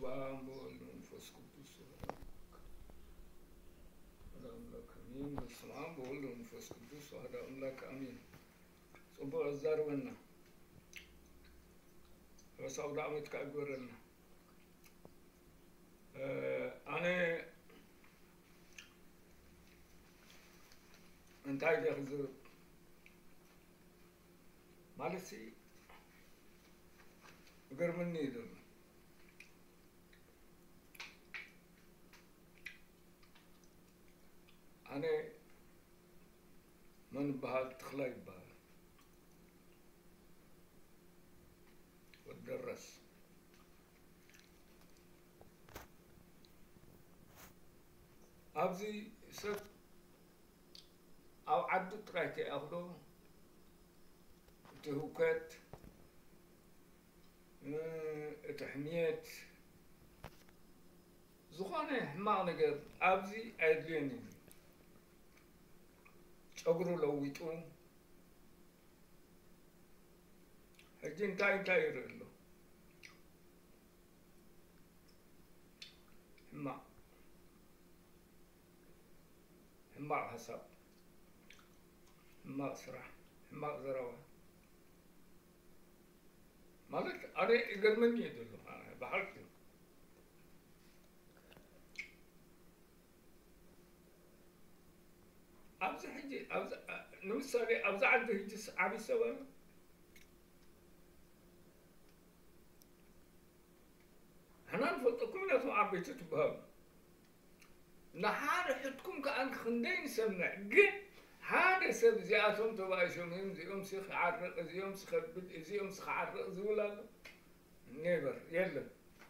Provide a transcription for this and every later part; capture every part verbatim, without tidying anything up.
በስመ አብ ወወልድ ወመንፈስ ቅዱስ አሐዱ አምላክ አሜን። በስመ አብ ወወልድ ወመንፈስ ቅዱስ አሐዱ አምላክ አሜን። ጽቡቅ አዛርበና በሳውዳ ዓመት ካገረና አነ እንታይ ገርዝ ማለት ገርመኒ ይደል አነ من بهال تخلاي بهال والدرس أبزي سب أو عدو ترايتي أخدو تهوكات تحميات زخانة ما نقدر أبزي أدليني أقرو لويتو هجين تاي تاي رلو هما هما حساب هما صراح هما زراوة مالك أنا يقدر مني يدلو أنا بحركه أبز حجي أبز نمساري أبز عنده هجي عبي سوا هنا نفلتكم لا تعبي تتبهم نحار حدكم كأن خندين سمنا جن هذا سب زياتهم تبايشون هم زيهم سخ عرق زيهم سخ بد زيهم سخ عرق زولا نيبر يلا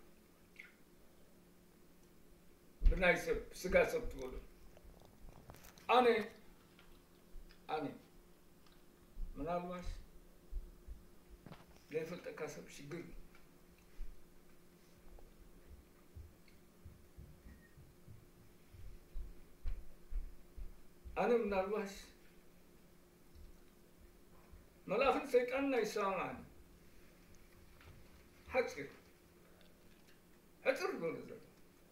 بناي سب سجا سب تقول أنا أنا من الواش ليفل تكاسب شجر أنا من الواش ملاخن سيطان يسامعني حتر حتر بقول ذا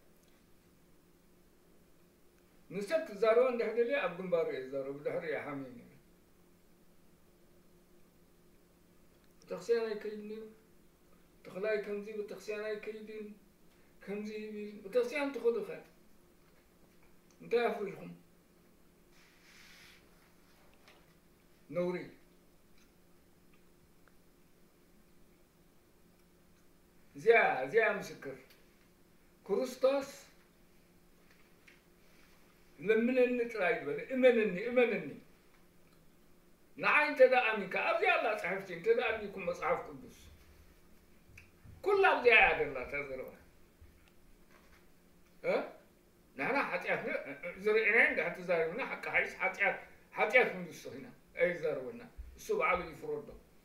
نسبت زاروان ده لي أبن باري زارو بدهر يا حميني تخسيانا يكيدني تخلاي كمزي وتخسيانا يكيدين كمزي بي وتخسيان تخذوا خير انت أفرجهم نوري زيا زيا مسكر كروستوس لمنني ترايد بل إمنني إمنني نعين تدعمي كأبدي الله صحفتين تدعميكم مصحف قدس كل أبدي عاد الله تزروا ها نحن حتياتنا زرعنا عند حتى زارونا حق حيس حتيات حتيات من السهنا أي زارونا السبع على يفرض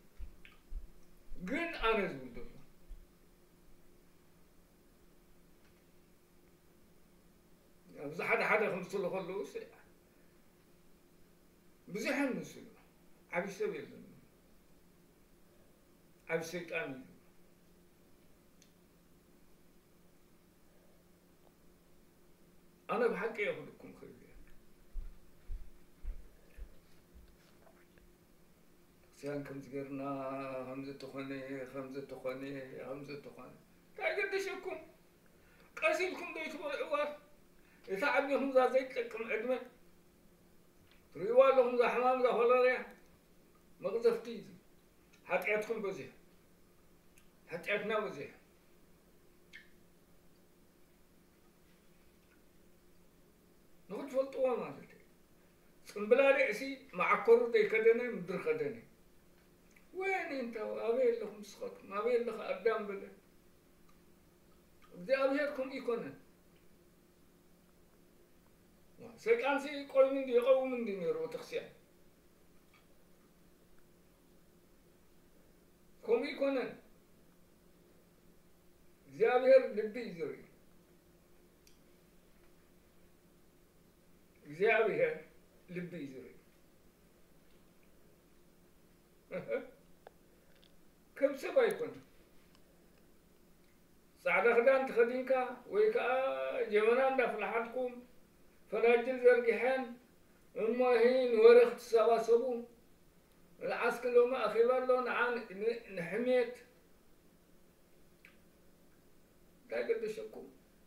جن أنا زود بس حدا حدا خمسة الله خلوا سيء بزحم نسلو عبي سبيل عبي سيطاني أنا بحكي ياخدكم خير سيان كم زغرنا همزة تخاني خمزة تخاني همزة تخاني تاي قدشكم قاسيلكم بيتوا عوار إذا عبيهم ذا زيت لكم عدمة ريوالهم ذا حمام ذا هولاريا مغزفتي حتياتكم بزيه حتياتنا بزيه نقول فلتوا ما زلت سنبلا رئيسي مع كرو دي كدني مدر كدني وين انت أبي لكم سخط ما أبي لك قدام بله بدي أبيكم يكونن سيكان سي قوي من دي قوي من دي نيرو تخسيان كم يكونن زيابير لبي زوري زيابير لبي زوري كم سبا يكون صعد خدان تخدينكا ويكا جمنا دفلحتكم فناجل زرقحان أما هين ورخت سباسبون العسكر لما أخيبر لون عن نحميت لا قد شكو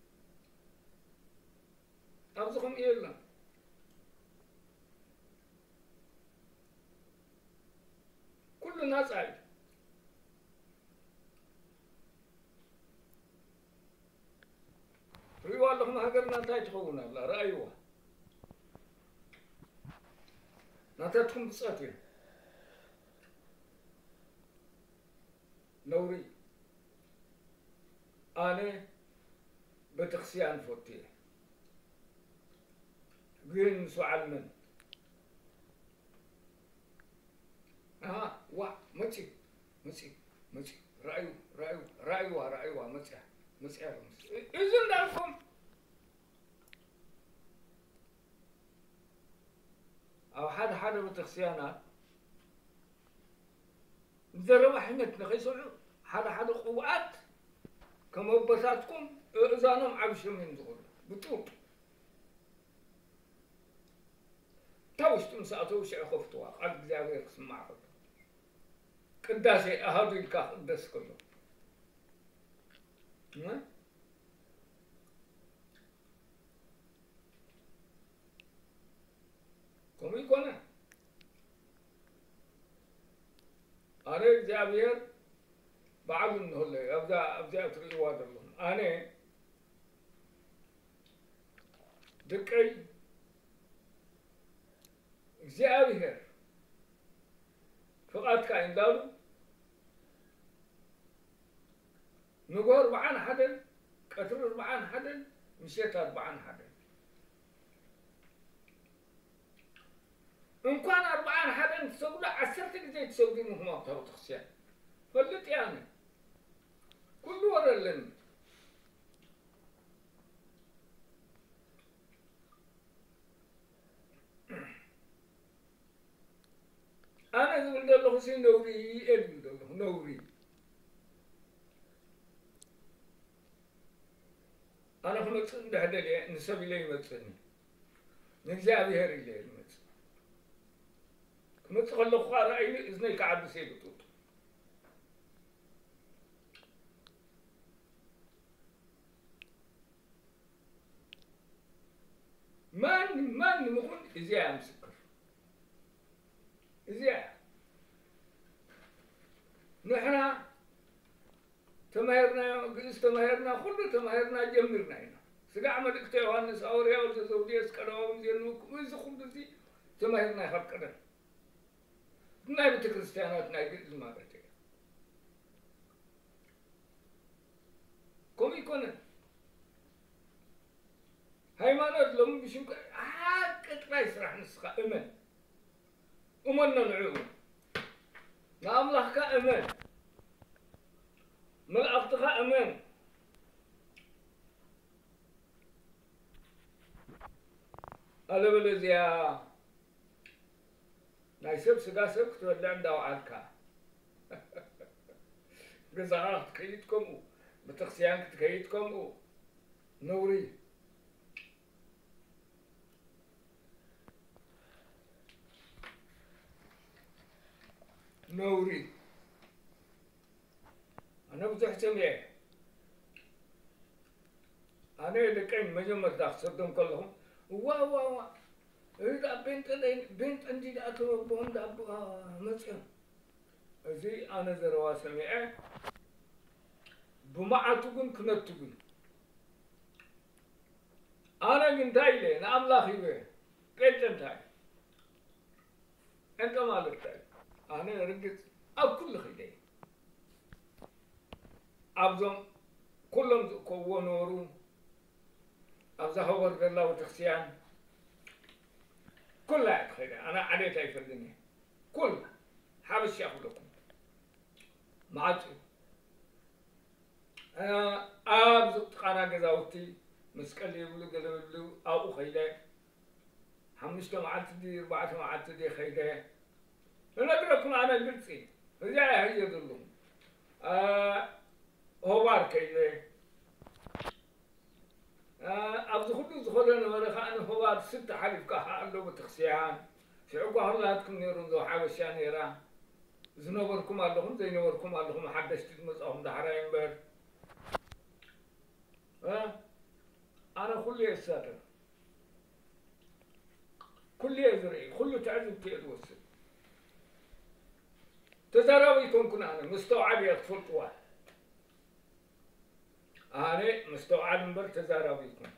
أبزخم إيلا كل الناس عايز ريوا لهم هجرنا تايتخونا لا رأيوا ناتتهم بساتين نوري أنا بتخسيان فوتي جين سؤال من ها وا ماشي ماشي ماشي رأيو رأيو رأيو رأيو ماشي ماشي إذن لكم أو حدا حدا بتخسيانات زروا حنتنا غيسولو حدا حدا قوات كما بساتكم إذا أنا معبش من دول بتوب توش تمساتو شيء خفتوا قد زاوية قسم معه قداسي أهدو الكاخ قداس كله ما كم يكون أنا زاوية بعد من هلا أبدأ أبدأ أتري وادر لهم أنا دكاي زاوية فقط كائن دارو نقول بعان حدا كتر بعان حدا مشيت بعان حدا إن كان أربعان حدا تسوي له عشرة كذا تسوي مهما ترى تخسيان فلت يعني كل ورا لنا أنا إذا قلت له حسين نوري قلت له نوري أنا خلصت ده هذا اللي نسبي لي مثلني نجزع بها رجلي مثل مثل خلوا خارج أي إذن كعب سيد توت من من مكون إزاي مسكر إزاي نحنا تمهرنا قلت تمهرنا كل تمهرنا جمرنا هنا سقع ما دكتور هانس أوريا وتزودي أسكالهم زينوك ويزخم دزي تمهرنا خب كذا نايب تكريستيانات نايب ما بتيجي كم يكون هاي ما نطلب بشوك آه كتلايس راح نسخة أمن أمن العيون نعم الله كأمن من أخطاء أمن هذا بالزيا نايسب سجا سب تولى عند وعدك جزارة تكيدكم بتخسيان تكيدكم نوري نوري أنا بزح سمع أنا لكن مجمع تخسرهم كلهم وا وا وا إذا بنت بنت عندي أكو بوند أبو مثلا زي أنا زروا سمع بما تقول كنا تقول أنا من تايلة نعم لا خيبة كيف تنتهي أنت مالك تاي أنا رجعت أكل خيلة أبزم كلهم كوا نورو أبزه هو الله وتخسيان كلها خير أنا عليه تاي في الدنيا كل حابس يأخذكم ما عاد أنا أبزت قنا جزاوتي مسكلي يقولوا قالوا له أو خيله حمشت ما عاد تدي أربعة ما عاد تدي خيله أنا أدركم أنا قلت فيه فجاء هي يدلهم آه هو بار خيله ست حلف كها له بتخسيان شعوق هرلاتكم نيرون ذو حبشان نيران زنوبركم اللهم زي نوركم اللهم حدش تتمسهم دحرين بر ها أنا كل يساتر كل يزرعي كل تعزب تيروس تزرعوا يكون كنا أنا مستوعب يطفل واحد أنا مستوعب بر تزرعوا يكون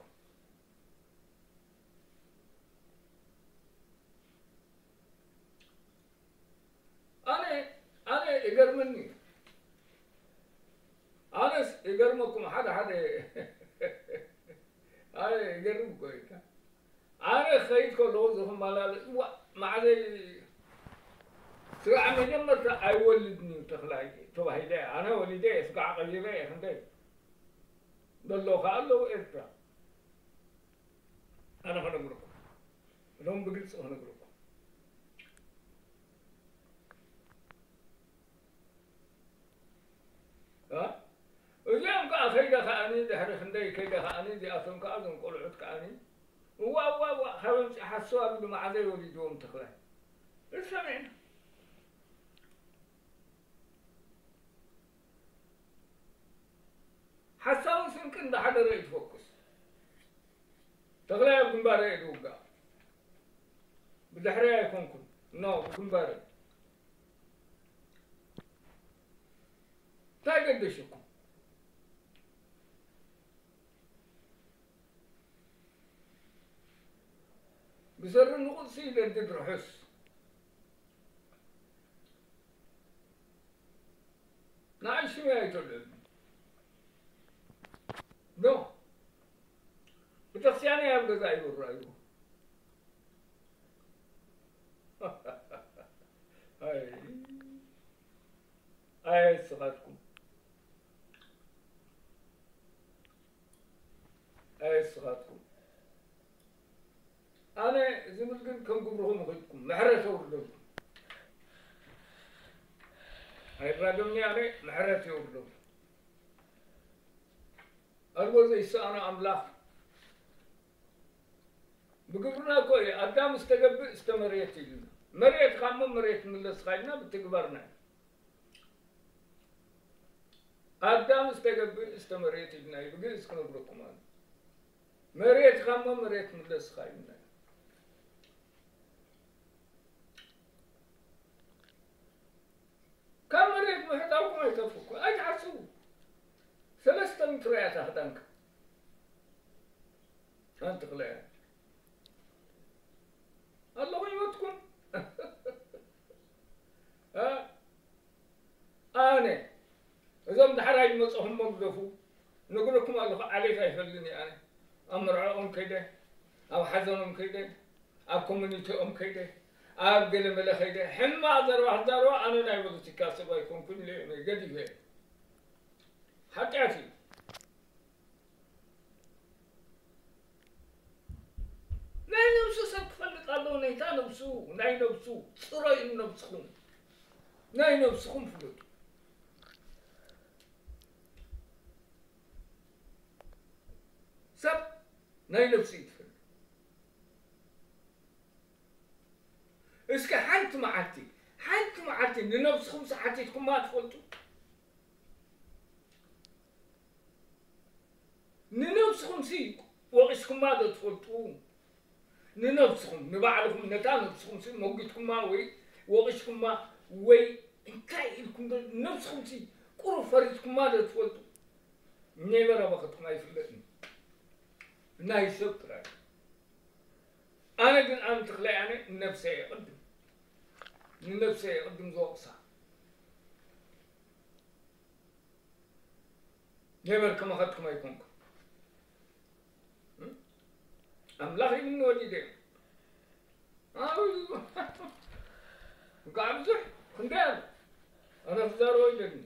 أنا أنا يقرمني أنا يقرمكم حدا حدا أنا يقرمكم كويس أنا خيط كل روزهم على مع ذي سرعة من يمر أولدني وتخلعي تبا هيدا أنا ولدي أسقع قليلا خندي دلوا خالوا إرتا أنا خنا بروك روم بقيت خنا بروك ها وجام كا خيدا خاني ده خندي كيدا خاني دي أصلا كأذن كل عد كاني وا وا وا خلهم حسوا بدو مع ذي ولدهم تخلعي السمعنا حساوس يمكن ده حدا رأي فوكس تغلى يكون باري يدوقا بدحرية يكون كن نو يكون باري تا يقدشكم بسر النقود سيدة تدر حس نعيش ما يتولد نو بتخسياني يبدأ زايد الرأي هاي هاي صغاتكم هاي صغاتكم أنا زي ما قلت كم قبرهم أخذكم محرة وردهم هاي الرادوني أنا محرة وردهم أرجو زي أنا أملاك بقبرنا كوي أدام استجب استمريت لنا مريت خامم مريت من السخاينا بتكبرنا أدام استجب استمريت لنا يبقى يسكنوا بركمان مريت خامم مريت من السخاينا كم مريت محتاجكم ما يكفوكم أجعسوا ثلاثة متريات أخدانك أنت قليل الله يموتكم ها أنا إذا مدحراج مصهم مقدفوا نقول لكم الله عليك يفلني أنا أمر أم كده أو حزن أم كده أو كوميونيتي أم كده أو قلم له كده حين ما أقدر واحد أنا نايم بتكاسب يكون كل يوم قدي فيه حكاتي ناي نفسو سنفلق الله نيتا نفسو ناي نفسو صراي نفسكم ناي نفسكم فلوت سب ناي نفسي تفل اسكا حنت معتي حنت معتي لنفسكم ساعتكم ما تفلتوا ننفسكم سي وقشكم ما تفلتوا ننفسكم نبعلكم نتا نفسكم سي موجودكم ما وي وقشكم ما وي انتاي لكم نفسكم سي قرو فريتكم ما تفلتوا نيبر وقتكم ما يفلتني ناي شكرا انا كن ام تخلي انا نفسي يقدم نفسي يقدم ذوق صح نيبر كما اخذتكم ما يكونكم أملاخي من وليدين آه قاعد بزح خندان أنا في دار ويلني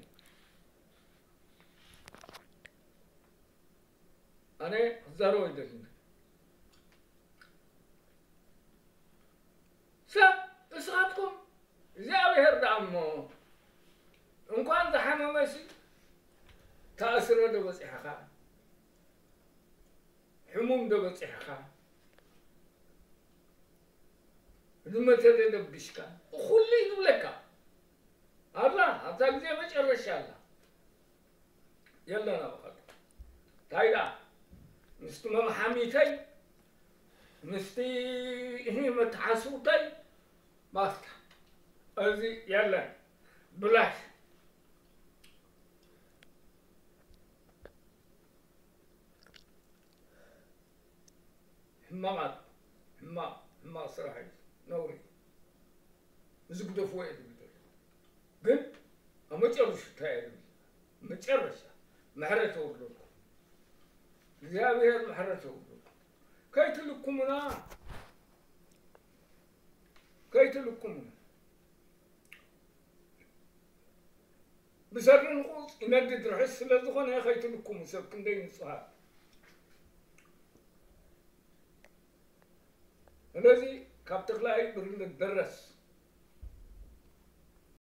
أنا في دار ويلني سب إسقاطكم زاوي هرد عمو إن كان زحمة ماشي تأثير ده بس إحقا حموم ده بس إحقا لما تدبشك وخلي لك الله هذا زي ما شرش الله يلا أنا بقول تايدا مستمع حميتي مستي هي متحسوتي باستا أزي يلا بلاش همات هما هما صراحة نوري زقدو فويد ግን አመጨረሻ ታያዩ መጨረሻ መሐረተ ወልዶ እግዚአብሔር መሐረተ ወልዶ ከይትልኩምና ከይትልኩምና بسرن قوس يندد رحس لذخون يا خيتلكم سب كندين صحاب الذي كابتخلاي برند الدرس